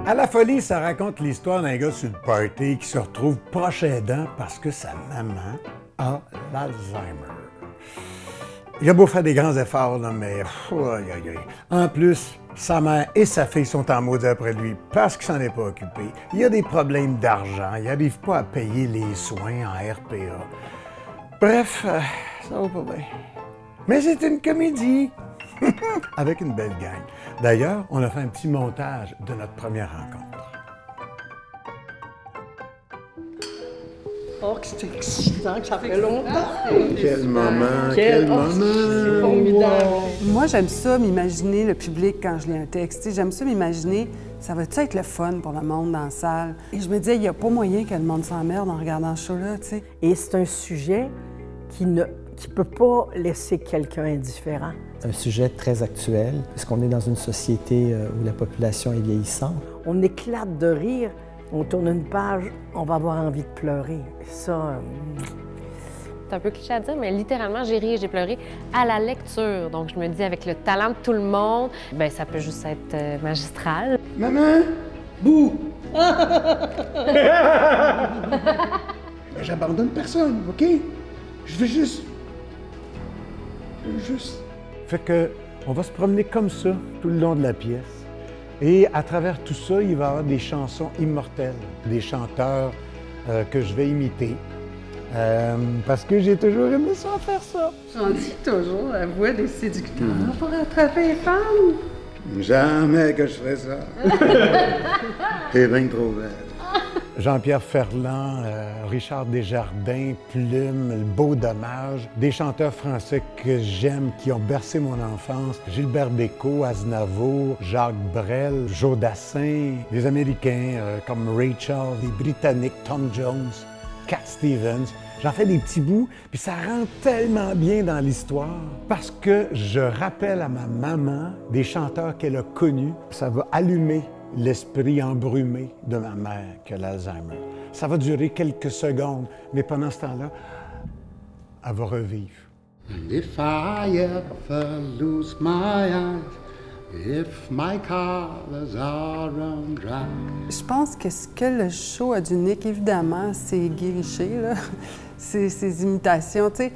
À la folie, ça raconte l'histoire d'un gars sur le party qui se retrouve proche aidant parce que sa maman a l'Alzheimer. Il a beau faire des grands efforts, là, mais en plus, sa mère et sa fille sont en maudit après lui parce qu'il s'en est pas occupé. Il a des problèmes d'argent, il n'arrive pas à payer les soins en RPA. Bref, ça va pas bien. Mais c'est une comédie avec une belle gang. D'ailleurs, on a fait un petit montage de notre première rencontre. Oh, que c'est excitant, que ça fait longtemps! Quel moment, quel moment! C'est formidable! Moi, j'aime ça, m'imaginer le public quand je lis un texte. J'aime ça, m'imaginer, ça va-tu être le fun pour le monde dans la salle? Et je me disais, il n'y a pas moyen que le monde s'emmerde en regardant ce show-là, tu sais. Et c'est un sujet qui ne peut pas laisser quelqu'un indifférent. Un sujet très actuel, puisqu'on est dans une société où la population est vieillissante. On éclate de rire, on tourne une page, on va avoir envie de pleurer. Ça... C'est un peu cliché à dire, mais littéralement, j'ai ri et j'ai pleuré à la lecture. Donc, je me dis, avec le talent de tout le monde, bien, ça peut juste être magistral. Maman! Bouh! J'abandonne personne, OK? Je veux juste... Fait que, on va se promener comme ça tout le long de la pièce. Et à travers tout ça, il va y avoir des chansons immortelles, des chanteurs que je vais imiter. Parce que j'ai toujours aimé ça, faire ça. J'en dis toujours la voix des séducteurs pour attraper les femmes. Jamais que je ferais ça. T'es bien trop belle. Jean-Pierre Ferland, Richard Desjardins, Plume, Le Beau Dommage, des chanteurs français que j'aime, qui ont bercé mon enfance. Gilbert Bécaud, Aznavour, Jacques Brel, Joe Dassin, des Américains comme Rachel, des Britanniques, Tom Jones, Cat Stevens. J'en fais des petits bouts, puis ça rentre tellement bien dans l'histoire parce que je rappelle à ma maman des chanteurs qu'elle a connus. Ça va allumer l'esprit embrumé de ma mère qui a l'Alzheimer. Ça va durer quelques secondes, mais pendant ce temps-là, elle va revivre. And if I ever lose my eyes, if my colors are run dry. Je pense que ce que le show a d'unique, évidemment, c'est Guy Richer, là. Ses imitations. Tu sais,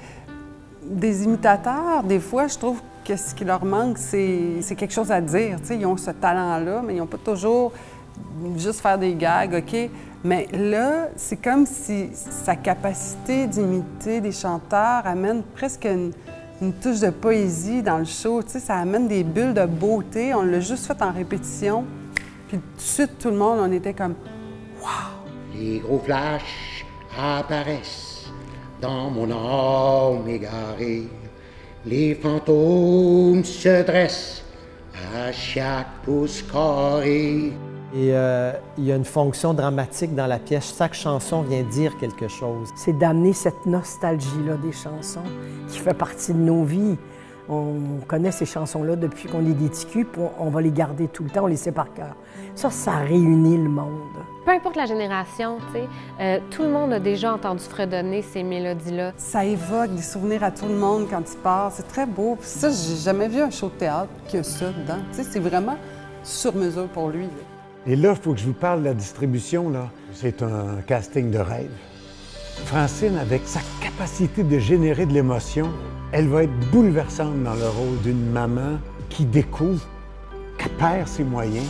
des imitateurs, des fois, je trouve que ce qui leur manque, c'est quelque chose à dire. Tu sais, ils ont ce talent-là, mais ils n'ont pas toujours juste faire des gags, OK? Mais là, c'est comme si sa capacité d'imiter des chanteurs amène presque une touche de poésie dans le show. Tu sais, ça amène des bulles de beauté. On l'a juste fait en répétition. Puis tout de suite, tout le monde, on était comme « Wow! » Les gros flashs apparaissent dans mon âme égarée. Les fantômes se dressent à chaque pouce carré. Et il y a une fonction dramatique dans la pièce. Chaque chanson vient dire quelque chose. C'est d'amener cette nostalgie-là des chansons qui fait partie de nos vies. On connaît ces chansons-là depuis qu'on est des ticus, puis on va les garder tout le temps, on les sait par cœur. Ça réunit le monde. Peu importe la génération, tu sais, tout le monde a déjà entendu fredonner ces mélodies-là. Ça évoque des souvenirs à tout le monde quand tu pars. C'est très beau. Puis ça, j'ai jamais vu un show de théâtre qui a ça dedans. Tu sais, c'est vraiment sur mesure pour lui, là. Et là, il faut que je vous parle de la distribution, là. C'est un casting de rêve. Francine, avec sa capacité de générer de l'émotion, elle va être bouleversante dans le rôle d'une maman qui découvre qu'elle perd ses moyens.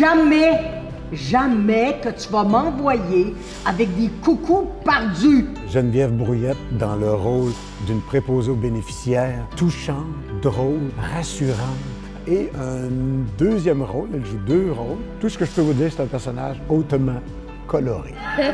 Jamais que tu vas m'envoyer avec des coucous perdus. Geneviève Brouillette dans le rôle d'une préposée aux bénéficiaires, touchante, drôle, rassurante. Et un deuxième rôle, elle joue deux rôles. Tout ce que je peux vous dire, c'est un personnage hautement coloré.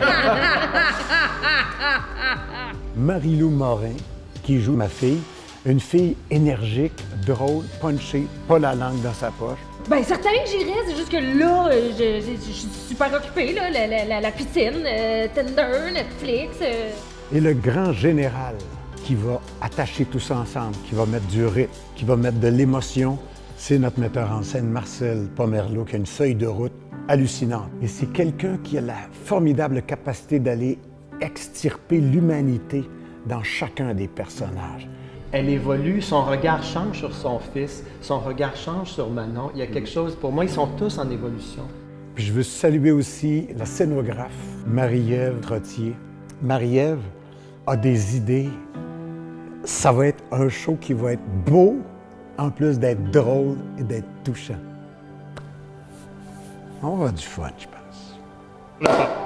Marie-Lou Morin, qui joue ma fille, une fille énergique, drôle, punchée, pas la langue dans sa poche. Bien, certain que j'irai, c'est juste que là, je suis super occupée, là, la piscine, Tinder, Netflix. Et le grand général qui va attacher tout ça ensemble, qui va mettre du rythme, qui va mettre de l'émotion, c'est notre metteur en scène, Marcel Pomerleau, qui a une feuille de route hallucinante. Et c'est quelqu'un qui a la formidable capacité d'aller extirper l'humanité dans chacun des personnages. Elle évolue, son regard change sur son fils, son regard change sur Manon. Il y a quelque chose, pour moi, ils sont tous en évolution. Puis je veux saluer aussi la scénographe, Marie-Ève Trottier. Marie-Ève a des idées. Ça va être un show qui va être beau, en plus d'être drôle et d'être touchant. On va avoir du fun, je pense.